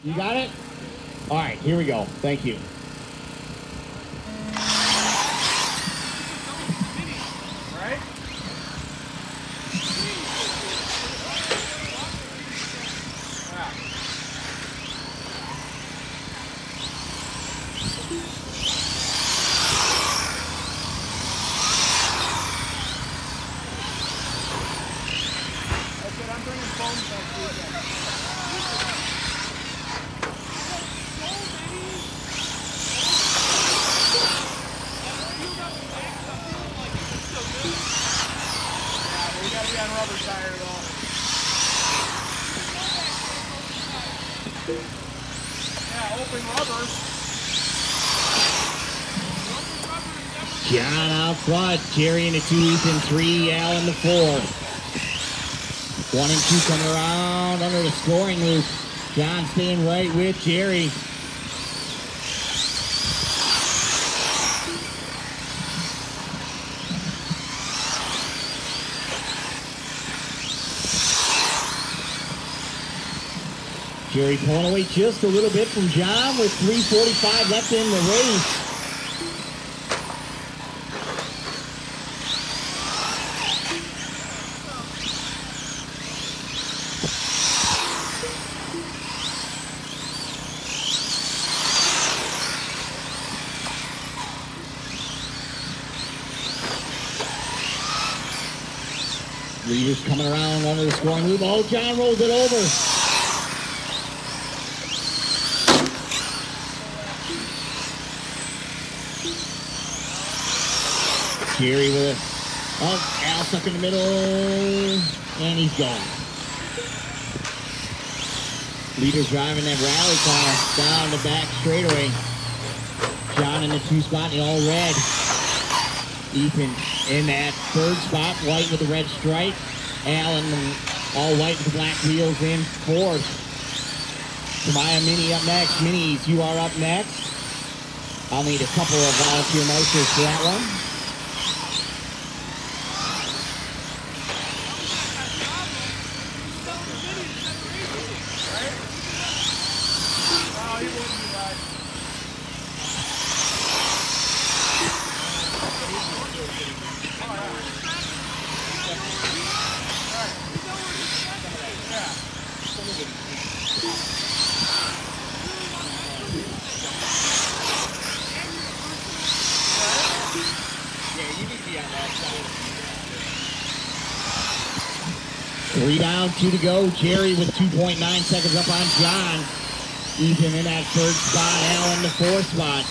You got it? All right, here we go. Thank you. John out front, Jerry in the 2, Ethan 3, Al in the 4. 1 and 2 coming around under the scoring loop. John staying right with Jerry. Jerry pulling away just a little bit from John with 3:45 left in the race. Leaders coming around under the scoring loop. Oh, John rolls it over. Jerry with it. Oh, Al stuck in the middle. And he's gone. Leaders driving that rally car down the back straightaway. John in the 2 spot in the all red. Ethan in that 3rd spot, white with the red stripe. Al in the all white with the black wheels in 4th. Tamaya Mini up next. Minis, you are up next. I'll need a couple of volunteer marshals for that one. Three down, 2 to go. Jerry with 2.9 seconds up on John. Ethan in that 3rd spot. Al in the 4th spot.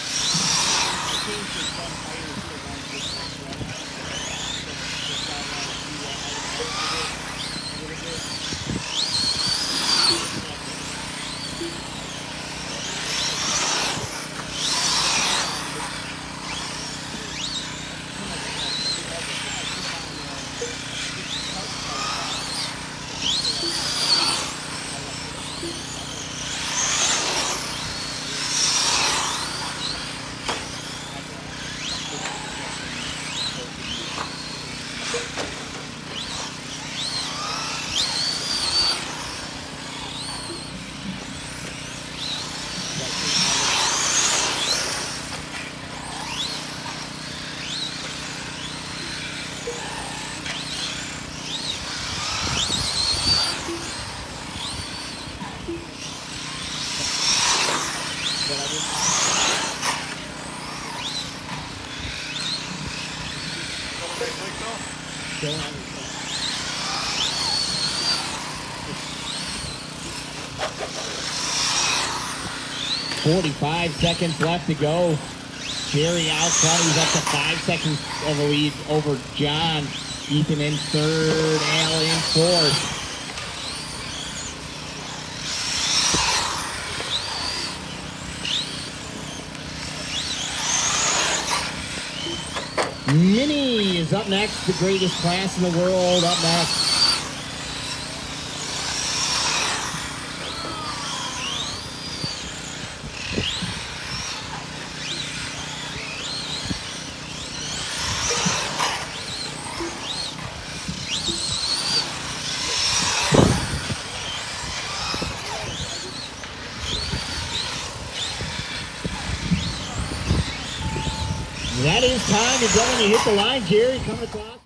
Going. 45 seconds left to go. Jerry out front. He's up to 5 seconds of a lead over John. Ethan in 3rd, Al in 4th. Mini is up next, the greatest class in the world up next. That is time. You're going to hit the line, Jerry. Coming across.